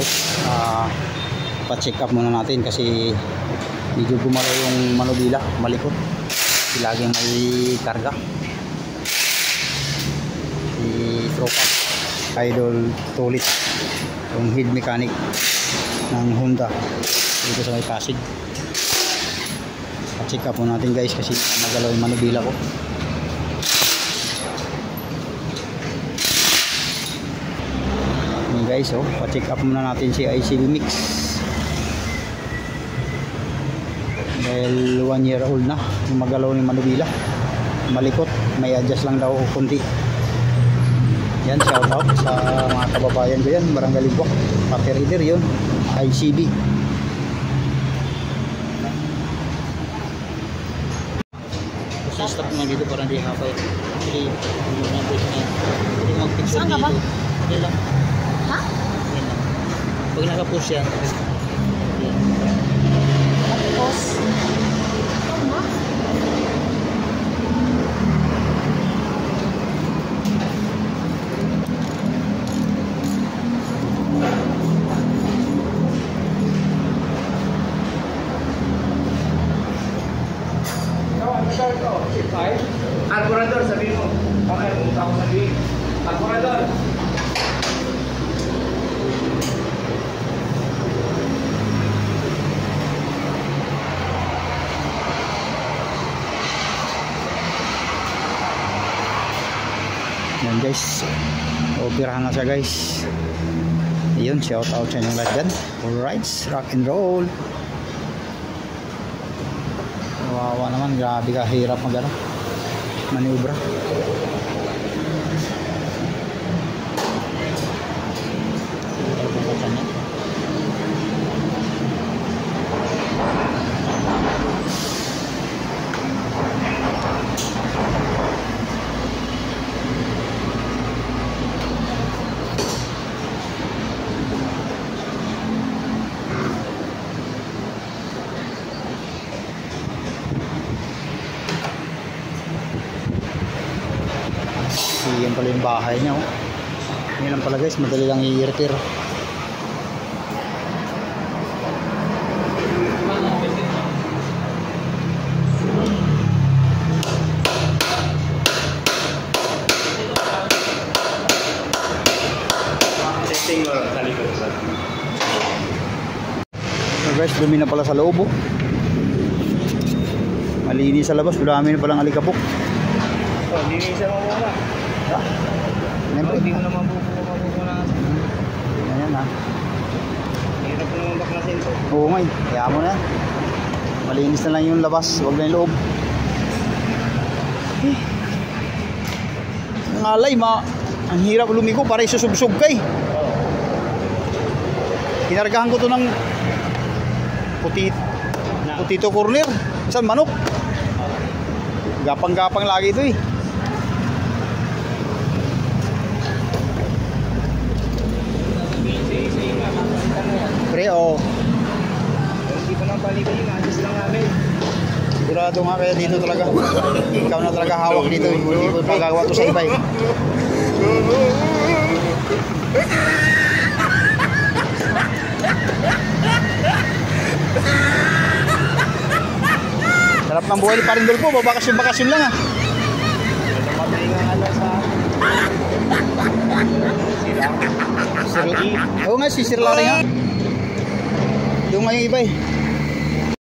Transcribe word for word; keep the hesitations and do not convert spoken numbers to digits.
guys, uh, pa-check up muna natin kasi medyo gumalaw yung manubila, malikot. Laging may karga. Si Tropa Idol Tulit, yung head mechanic ng Honda dito sa may Pasig. Pa-check up muna natin guys kasi magalaw yung manubila ko. Guys, oh, pa-check up muna natin si I C B Mix dahil one year old na yung magalaw ni manubila, malikot, may adjust lang daw kunti. Yan, shout out sa mga kababayan ko yan, Barangay Limbok, Pater Reader yun, I C B. Kasi stop na dito para hindi hapay kasi hindi na pwede na pwede mag-picture dito. Hindi lang. Ha? Pag naka-push yan. Tapos ano? Carburetor, sabihin mo. Okay, pumunta ako sabihin. Carburetor. Yan guys, operahan na siya guys. Ayun, shout out sa inyong lahat dyan. Alright, rock and roll. Kawawa naman, grabe ka hirap mag ano, maniubra. Yan pala yung bahay niya, oh. Yan lang pala guys, madali lang i-repair. Testing mo sa likod. So guys, dumi na pala sa loob, oh. Malinis sa labas, dami na palang alikabok. Oh, linisan mo muna. Ha? Siyempre. Hindi mo naman mabubukunan. Ayan ha. Hirap mo naman baklasin to. Oo nga, kaya mo na. Malinis na lang yung labas, huwag na yung loob. Eh. Ang alay, ma ang hirap lumiko para isusubsub kay. Kinargahan ko to ng puti, putito corner. Saan manok? Gapang-gapang lagi ito eh. Pre, oh. Hindi pa nang balik-balik, adjust lang namin. Sigurado nga kaya dito talaga. Ikaw na talaga hawak dito. Hindi ko pagagawa to sa iba eh. Sarap ng buhay ni Parindolfo, babakasyon-bakasyon lang ah. Oo nga, si Sir Larry nga. Yung nga yung iba eh.